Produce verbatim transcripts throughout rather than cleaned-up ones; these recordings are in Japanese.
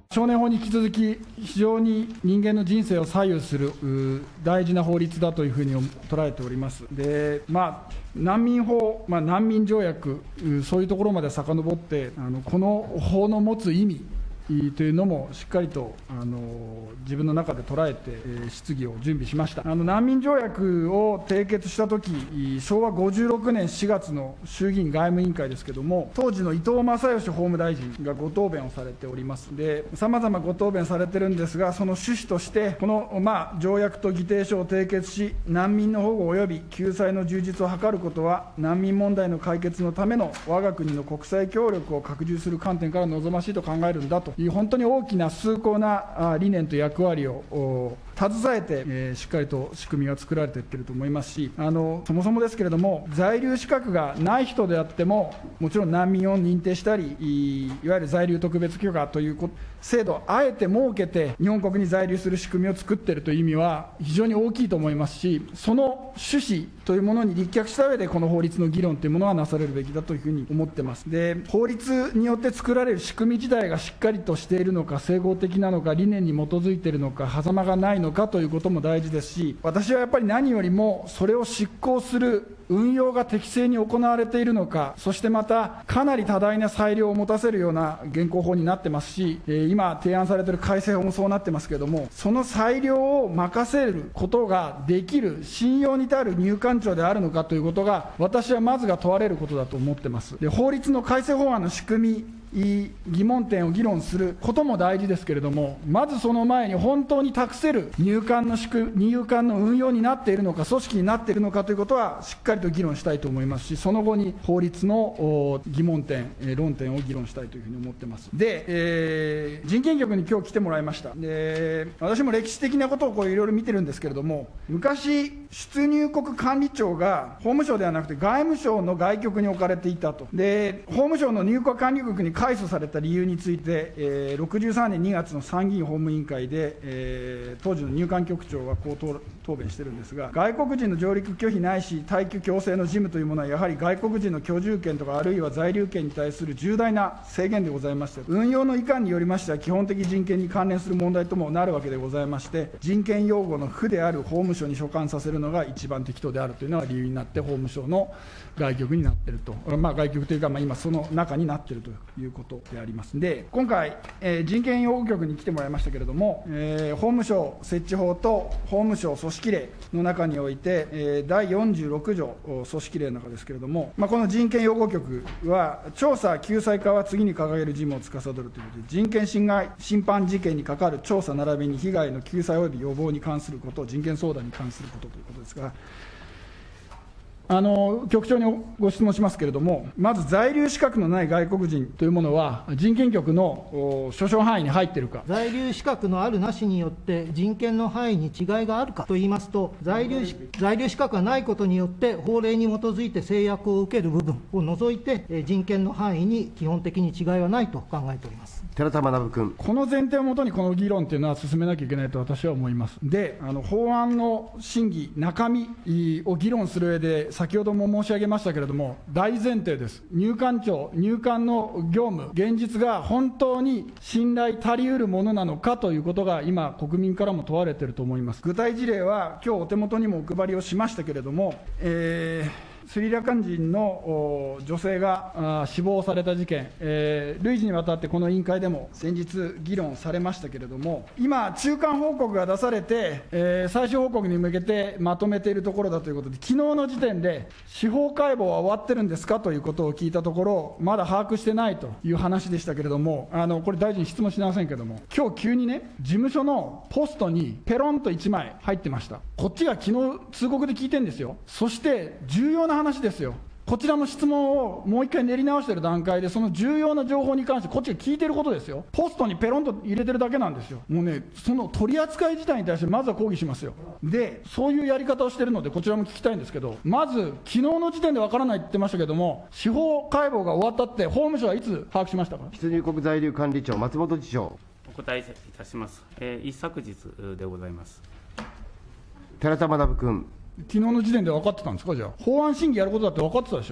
少年法に引き続き、非常に人間の人生を左右する大事な法律だというふうに捉えております。で、まあ、難民法、まあ、難民条約、そういうところまで遡って、あのこの法の持つ意味というのもしっかりとあの自分の中で捉えて、えー、質疑を準備しました。あの難民条約を締結したとき、しょうわごじゅうろくねんしがつの衆議院外務委員会ですけれども、当時の伊藤正義法務大臣がご答弁をされております。で、さまざまご答弁されてるんですが、その趣旨として、この、まあ、条約と議定書を締結し、難民の保護及び救済の充実を図ることは、難民問題の解決のための我が国の国際協力を拡充する観点から望ましいと考えるんだという、本当に大きな崇高な理念と役割を携えて、えー、しっかりと仕組みが作られていっていると思いますし、あのそもそもですけれども、在留資格がない人であっても、もちろん難民を認定したり、いわゆる在留特別許可という制度をあえて設けて、日本国に在留する仕組みを作っているという意味は、非常に大きいと思いますし、その趣旨というものに立脚した上で、この法律の議論というものはなされるべきだというふうに思ってます。で、法律によって作られる仕組み自体がしっかりとしているのか、整合的なのか、理念に基づいているのか、狭間がないのかということも大事ですし、私はやっぱり何よりも、それを執行する運用が適正に行われているのか、そしてまた、かなり多大な裁量を持たせるような現行法になってますし、今、提案されている改正法もそうなってますけれども、その裁量を任せることができる、信用に至る入管庁であるのかということが、私はまずが問われることだと思ってます。で、法律の改正法案の仕組み、疑問点を議論することも大事ですけれども、まずその前に本当に託せる入管の仕組み、入管の運用になっているのか、組織になっているのかということは、しっかりと議論したいと思いますし、その後に法律の疑問点、論点を議論したいというふうに思ってます。で、えー、人権局に今日来てもらいました。で、私も歴史的なことをこういろいろ見てるんですけれども、昔、出入国管理庁が法務省ではなくて外務省の外局に置かれていたと。で、法務省の入国管理局に解訴された理由について、えー、ろくじゅうさんねんにがつの参議院法務委員会で、えー、当時の入管局長はこう答弁してるんですが、外国人の上陸拒否ないし、退去強制の事務というものは、やはり外国人の居住権とか、あるいは在留権に対する重大な制限でございまして、運用のいかんによりましては、基本的人権に関連する問題ともなるわけでございまして、人権擁護の府である法務省に所管させるのが一番適当であるというのが理由になって、法務省の外局になっていると、まあ、外局というか、まあ、今、その中になっているということであります。で、今回、えー、人権擁護局に来てもらいましたけれども、えー、法務省設置法と法務省組織令の中において、えー、だいよんじゅうろくじょう組織令の中ですけれども、まあ、この人権擁護局は、調査・救済課は次に掲げる事務を司るということで、人権侵害、侵犯事件にかかる調査並びに被害の救済及び予防に関すること、人権相談に関することということですが、あの局長にご質問しますけれども、まず在留資格のない外国人というものは、人権局の所掌範囲に入っているか。 在留資格のあるなしによって、人権の範囲に違いがあるかといいますと、在留在留資格がないことによって、法令に基づいて制約を受ける部分を除いて、人権の範囲に基本的に違いはないと考えております。 寺田学君。 この前提をもとに、この議論というのは進めなきゃいけないと私は思います。で、あの法案の審議、中身を議論する上で、先ほども申し上げましたけれども、大前提です。入管庁、入管の業務、現実が本当に信頼足りうるものなのかということが、今、国民からも問われていると思います。具体事例は、今日お手元にもお配りをしましたけれども、えースリラカン人の女性が死亡された事件、えー、累次にわたってこの委員会でも先日、議論されましたけれども、今、中間報告が出されて、えー、最終報告に向けてまとめているところだということで、昨日の時点で、司法解剖は終わってるんですかということを聞いたところ、まだ把握してないという話でしたけれども、あのこれ、大臣に質問しませんけれども、今日急にね、事務所のポストにペロンといちまい入ってました。こっちが昨日通告で聞いてるんですよ。そして重要な話ですよ。こちらの質問をもう一回練り直している段階で、その重要な情報に関して、こっちが聞いていることですよ。ポストにペロンと入れてるだけなんですよ。もうね、その取り扱い自体に対して、まずは抗議しますよ。で、そういうやり方をしているので、こちらも聞きたいんですけど、まず、昨日の時点でわからないって言ってましたけども、司法解剖が終わったって、法務省はいつ把握しましたか。 出入国在留管理庁、松本次長。 お答えいたします。えー、一昨日でございます。 寺田学君。 昨日の時点で分かってたんですか、じゃあ、法案審議やることだって分かってたでしょ。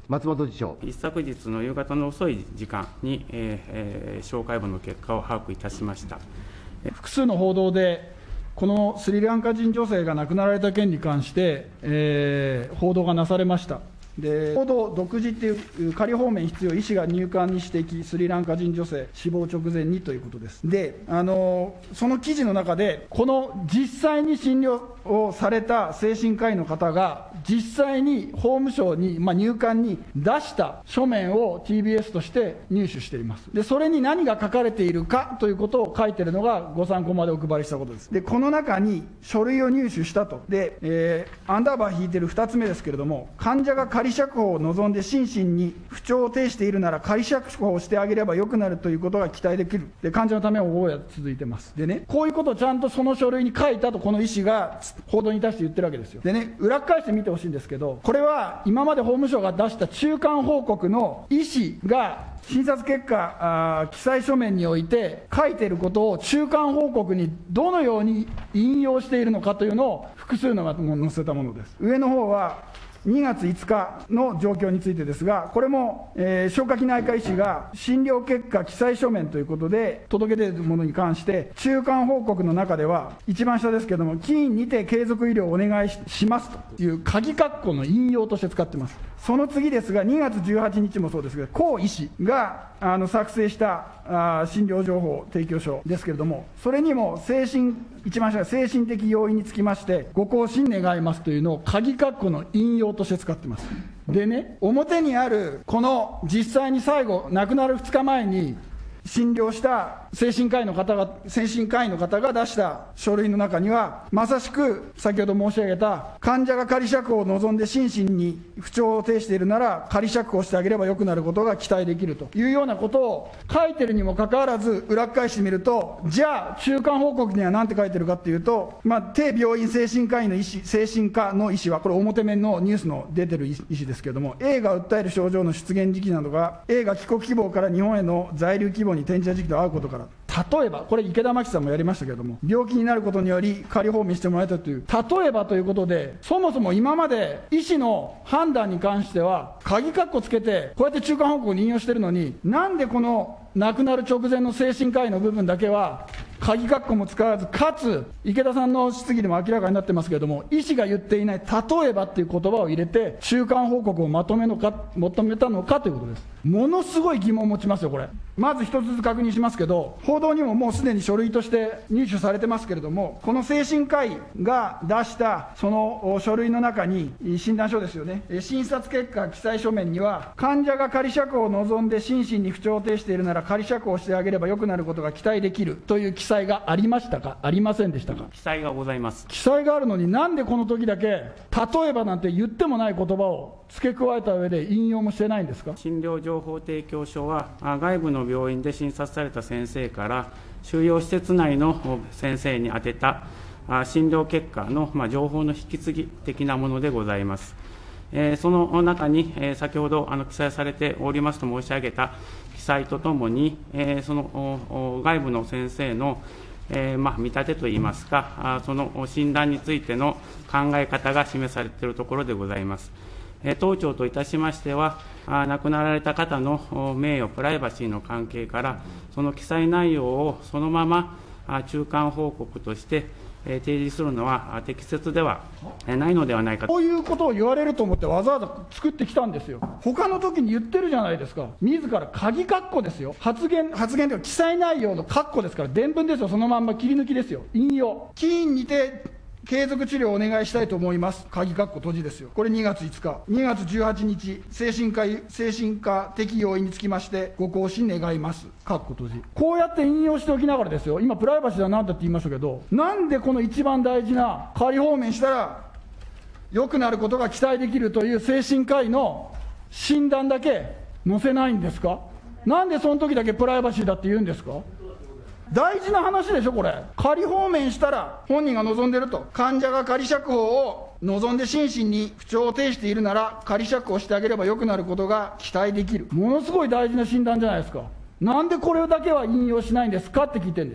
松本次長。 一昨日の夕方の遅い時間に、えーえー、司法解剖の結果を把握いたしました。 複数の報道で、このスリランカ人女性が亡くなられた件に関して、えー、報道がなされました。で報道独自っていう仮放免必要、医師が入管に指摘、スリランカ人女性、死亡直前にということです。で、あのその記事の中で、この実際に診療をされた精神科医の方が、実際に法務省に、まあ、入管に出した書面を ティービーエス として入手しています。で、それに何が書かれているかということを書いているのが、ご参考までお配りしたことです。で、この中に書類を入手したと、で、えー、アンダーバー引いてるふたつめですけれども、患者が仮釈放を望んで心身に不調を呈しているなら、仮釈放をしてあげればよくなるということが期待できる。で、患者のため保護が続いてます。でね、こういうことをちゃんとその書類に書いたと、この医師が報道に対して言ってるわけですよ。でね、裏返して見てほしいんですけど、これは今まで法務省が出した中間報告の医師が診察結果あ記載書面において書いていることを中間報告にどのように引用しているのかというのを複数のが載せたものです。上の方はにがついつかの状況についてですが、これも、えー、消化器内科医師が診療結果記載書面ということで届け出るものに関して、中間報告の中では、一番下ですけれども、起院にて継続医療をお願いしますという鍵括弧の引用として使っています。その次ですが、にがつじゅうはちにちもそうですけど、江医師があの作成したあ診療情報提供書ですけれども、それにも精神、一番下、精神的要因につきまして、ご更新願いますというのを鍵括弧の引用として使ってます。でね、表にある、この実際に最後、亡くなるふつかまえに診療した精神科医の方が、精神科医の方が出した書類の中には、まさしく先ほど申し上げた、患者が仮釈放を望んで心身に不調を呈しているなら、仮釈放してあげればよくなることが期待できるというようなことを書いてるにもかかわらず、裏返してみると、じゃあ、中間報告には何て書いてるかっていうと、まあ、低病院精神科医の医師、精神科の医師は、これ、表面のニュースの出てる医師ですけれども、A が訴える症状の出現時期などが、A が帰国希望から日本への在留希望に転じた時期と合うことから、例えば、これ、池田真紀さんもやりましたけれども、病気になることにより、仮放免してもらえたという、例えばということで、そもそも今まで医師の判断に関しては、鍵括弧つけて、こうやって中間報告に引用してるのに、なんでこの亡くなる直前の精神科医の部分だけは、鍵括弧も使わず、かつ、池田さんの質疑でも明らかになってますけれども、医師が言っていない、例えばっていう言葉を入れて、中間報告をまとめのか求めたのかということです。ものすごい疑問を持ちますよ、これ。まず一つずつ確認しますけど、報道にももうすでに書類として入手されてますけれども、この精神科医が出したその書類の中に、診断書ですよね、診察結果記載書面には、患者が仮釈放を望んで心身に不調を呈しているなら、仮釈放してあげればよくなることが期待できるという記載がありましたか、ありませんでしたか。 記載がございます。 記載があるのに、なんでこの時だけ、例えばなんて言ってもない言葉を付け加えた上で引用もしてないんですか。 診療情報提供書は、外部の病院で診察された先生から、収容施設内の先生に宛てた診療結果の情報の引き継ぎ的なものでございます。その中に、先ほどあの記載されておりますと申し上げた記載とともに、その外部の先生のえーまあ、見立てといいますか、その診断についての考え方が示されているところでございます。えー、当庁といたしましては、あ亡くなられた方の名誉、プライバシーの関係から、その記載内容をそのままあ中間報告として、えー、提示するのは適切ではないのではないかと。 こういうことを言われると思って、わざわざ作ってきたんですよ。他の時に言ってるじゃないですか、自ら鍵括弧ですよ、発言、発言というか、記載内容の括弧ですから、伝聞ですよ、そのまんま切り抜きですよ、引用、起院にて継続治療をお願いしたいと思います、鍵括弧閉じですよ、これにがついつか、にがつじゅうはちにち、精神科精神科的要因につきまして、ご更新願います、括弧閉じ、こうやって引用しておきながらですよ、今、プライバシーは何だって言いましたけど、なんでこの一番大事な仮放免したら、良くなることが期待できるという精神科医の診断だけ載せないんですか。なんでその時だけプライバシーだって言うんですか。大事な話でしょ、これ。仮放免したら、本人が望んでると、患者が仮釈放を望んで心身に不調を呈しているなら、仮釈放してあげれば良くなることが期待できる。ものすごい大事な診断じゃないですか。なんでこれだけは引用しないんですかって聞いてるんですよ。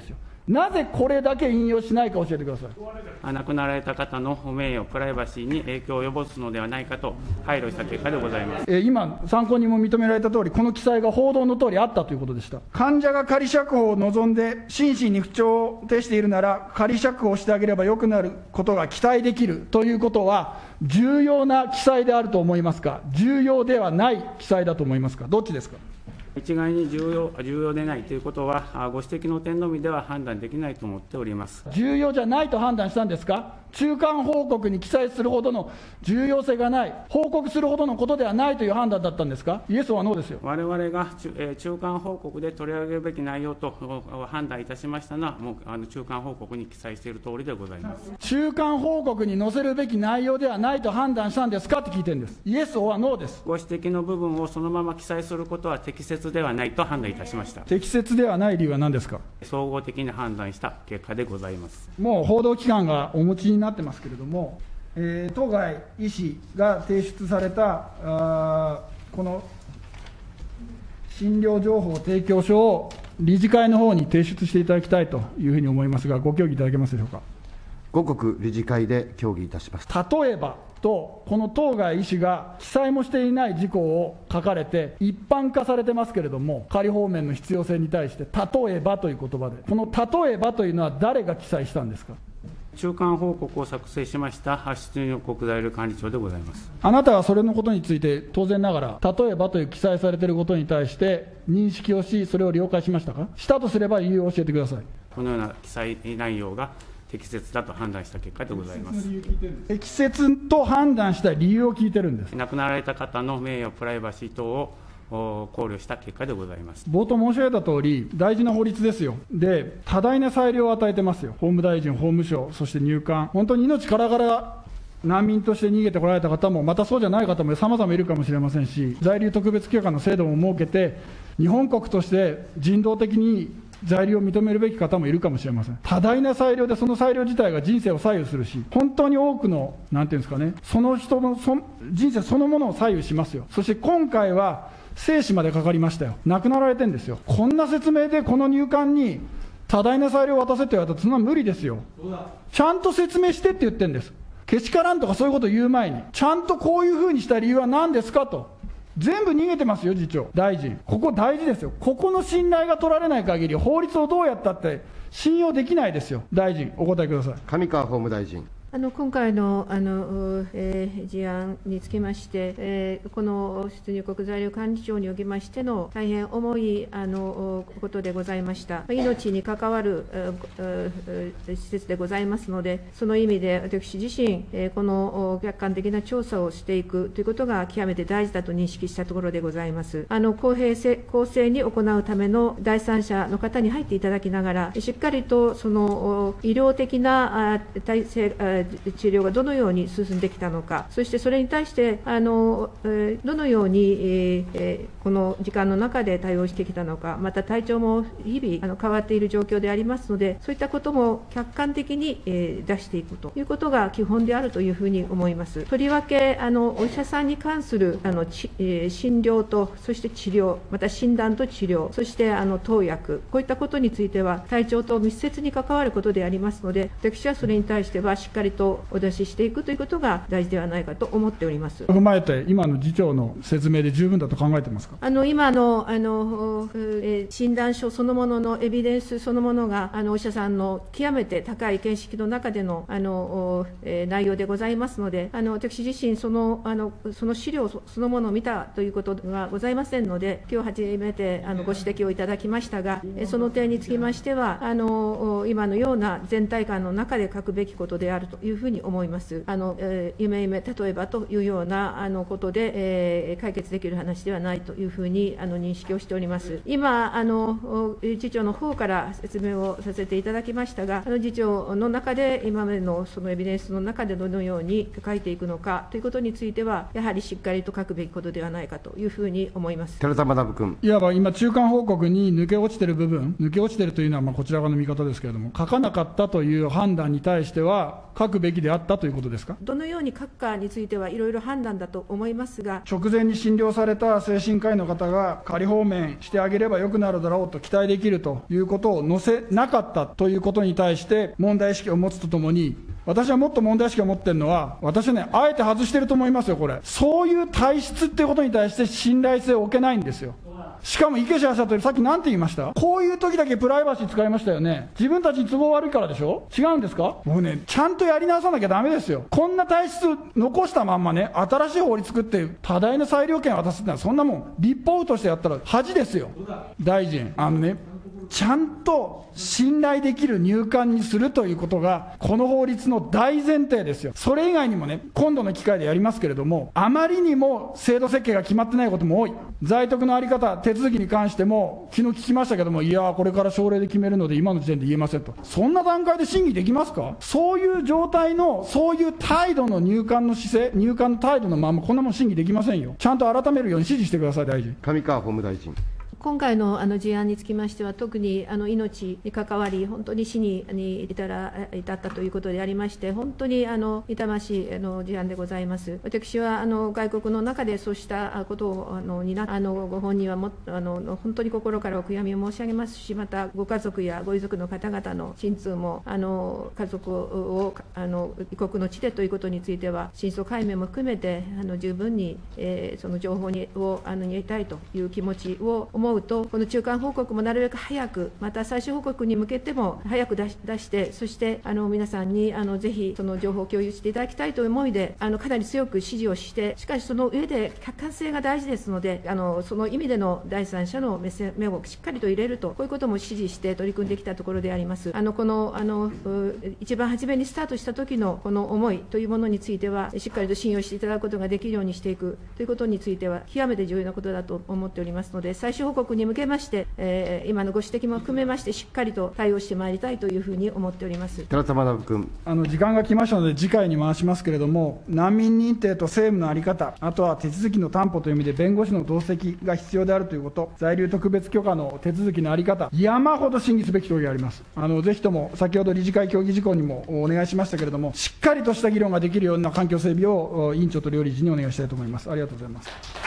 なぜこれだけ引用しないか教えてください。 亡くなられた方の名誉、プライバシーに影響を及ぼすのではないかと配慮した結果でございます。 えー今、参考人も認められた通り、この記載が報道の通りあったということでした。患者が仮釈放を望んで、心身に不調を呈しているなら、仮釈放してあげれば良くなることが期待できるということは、重要な記載であると思いますか、重要ではない記載だと思いますか、どっちですか。 一概に重要、重要でないということは、あご指摘の点のみでは判断できないと思っております。 重要じゃないと判断したんですか。中間報告に記載するほどの重要性がない、報告するほどのことではないという判断だったんですか。イエスはノーですよ。 我々が中えー中間報告で取り上げるべき内容とお判断いたしましたのは、もうあの中間報告に記載している通りでございます。 中間報告に載せるべき内容ではないと判断したんですかって聞いてるんです。イエスはノーです。 ご指摘の部分をそのまま記載することは適切ではないと判断いたしました。 適切ではない理由は何ですか。 総合的に判断した結果でございます。 もう報道機関がお持ちになってますけれども、えー当該医師が提出されたあーこの診療情報提供書を理事会の方に提出していただきたいというふうに思いますが、ご協議いただけますでしょうか。 五国理事会で協議いたします。 例えばと、この当該医師が記載もしていない事項を書かれて、一般化されてますけれども、仮放免の必要性に対して、例えばという言葉で、この例えばというのは誰が記載したんですか。 中間報告を作成しました出入国在留管理庁でございます。 あなたはそれのことについて、当然ながら、例えばという記載されていることに対して、認識をし、それを了解しましたか。したとすれば、理由を教えてください。 このような記載内容が適切だと判断した結果でございます。 適切と判断した理由を聞いてるんです。 亡くなられた方の名誉、プライバシー等を考慮した結果でございます。 冒頭申し上げた通り、大事な法律ですよ。で、多大な裁量を与えてますよ。法務大臣、法務省、そして入管、本当に命からがら難民として逃げてこられた方も、またそうじゃない方も様々いるかもしれませんし、在留特別許可の制度も設けて、日本国として人道的に在留を認めるべき方もいるかもしれません。多大な裁量で、その裁量自体が人生を左右するし、本当に多くの、なんていうんですかね、その人のそ人生そのものを左右しますよ。そして今回は、生死までかかりましたよ。亡くなられてるんですよ。こんな説明でこの入管に多大な裁量を渡せって言われたら、そんな無理ですよ。ちゃんと説明してって言ってるんです。けしからんとかそういうことを言う前に、ちゃんとこういうふうにした理由は何ですかと。全部逃げてますよ、次長、大臣。ここ大事ですよ。ここの信頼が取られない限り、法律をどうやったって信用できないですよ。大臣、お答えください。 上川法務大臣。 あの今回のあの、えー事案につきまして、えーこの出入国在留管理庁におきましての大変重いあのことでございました。命に関わるえーえー施設でございますので、その意味で私自身、えーこの客観的な調査をしていくということが極めて大事だと認識したところでございます。あの公平性、公正に行うための第三者の方に入っていただきながら、しっかりとその医療的なあ体制、あ治療がどのように進んできたのか、そしてそれに対してあの、えーどのように、えーえーこの時間の中で対応してきたのか、また体調も日々あの変わっている状況でありますので、そういったことも客観的に、えー出していくということが基本であるというふうに思います。とりわけあのお医者さんに関するあのち、えー診療と、そして治療、また診断と治療、そしてあの投薬、こういったことについては体調と密接に関わることでありますので、私はそれに対してはしっかりとお出ししていくということが大事ではないかと思っております。 踏まえて、今の次長の説明で十分だと考えてますか。 あの今のあの、えー診断書そのもののエビデンスそのものがあのお医者さんの極めて高い見識の中でのあの、えー内容でございますので、あの私自身そのあのその資料そそのものを見たということがございませんので、今日初めてあのご指摘をいただきましたが、えーその点につきましてはあの今のような全体感の中で書くべきことであるというふうに思います。あの、えー夢夢例えばというようなあのことで、えー解決できる話ではないというふうにあの認識をしております。今あの次長の方から説明をさせていただきましたが、あの次長の中で今までのそのエビデンスの中でどのように書いていくのかということについては、やはりしっかりと書くべきことではないかというふうに思います。 寺田学君。 いわば今、中間報告に抜け落ちてる部分、抜け落ちてるというのはまあこちら側の見方ですけれども、書かなかったという判断に対しては、各くべきであったということですか。 どのように書くかについてはいろいろ判断だと思いますが、 直前に診療された精神科医の方が仮放免してあげればよくなるだろうと期待できるということを載せなかったということに対して問題意識を持つとともに、私はもっと問題意識を持ってるのは、私はね、あえて外してると思いますよ、これ。そういう体質っていうことに対して信頼性を置けないんですよ。しかも池氏はさっき何て言いました？こういう時だけプライバシー使いましたよね。自分たちに都合悪いからでしょ？違うんですか？もうね、ちゃんとやり直さなきゃダメですよ。こんな体質残したまんまね、新しい法律作って多大な裁量権渡すってのは、そんなもん立法としてやったら恥ですよ。大臣、あのね、ちゃんと信頼できる入管にするということが、この法律の大前提ですよ。それ以外にもね、今度の機会でやりますけれども、あまりにも制度設計が決まってないことも多い。在宅の在り方、手続きに関しても、昨日聞きましたけども、いやー、これから省令で決めるので、今の時点で言えませんと。そんな段階で審議できますか？そういう状態の、そういう態度の入管の姿勢、入管の態度のまま、こんなもん審議できませんよ。ちゃんと改めるように指示してください、大臣。 上川法務大臣。 今回のあの事案につきましては、特にあの命に関わり、本当に死にに至ら至ったということでありまして、本当にあの痛ましいあの事案でございます。私はあの外国の中でそうしたことをあのになあのご本人はもあの本当に心からお悔やみを申し上げますし、またご家族やご遺族の方々の心痛も、あの家族をあの異国の地でということについては、真相解明も含めてあの十分に、えー、その情報にをあの得たいという気持ちを思うと、この中間報告もなるべく早く、また最終報告に向けても早く出し、出してそしてあの皆さんにあのぜひその情報を共有していただきたいという思いで、あのかなり強く指示をして、しかしその上で客観性が大事ですので、あのその意味での第三者の目線目をしっかりと入れると、こういうことも指示して取り組んできたところであります。あのこのあの一番初めにスタートした時のこの思いというものについては、しっかりと信用していただくことができるようにしていくということについては、極めて重要なことだと思っておりますので、最終報告に向けまして、えー、今のご指摘も含めまして、しっかりと対応してまいりたいというふうに思っております。 寺田学君。 あの時間が来ましたので、次回に回しますけれども、難民認定と政務の在り方、あとは手続きの担保という意味で、弁護士の同席が必要であるということ、在留特別許可の手続きの在り方、山ほど審議すべき問いがあります。あのぜひとも、先ほど理事会協議事項にもお願いしましたけれども、しっかりとした議論ができるような環境整備を委員長と両理事にお願いしたいと思います。ありがとうございます。